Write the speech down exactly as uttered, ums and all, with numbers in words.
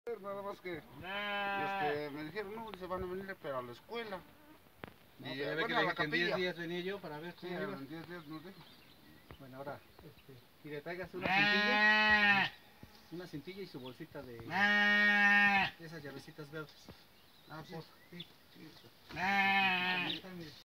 Nada más que este, me dijeron, no, se van a venir pero a la escuela. No, y pero ya ve bueno, que a le la dije que en capilla. diez días venía yo para ver Sí, cómo iba. en diez días nos dijo. Bueno, ahora, este, y le traigas una cintilla, una cintilla y su bolsita de, de esas llavecitas verdes. Ah, sí. Sí. Sí. Ahí está, mire.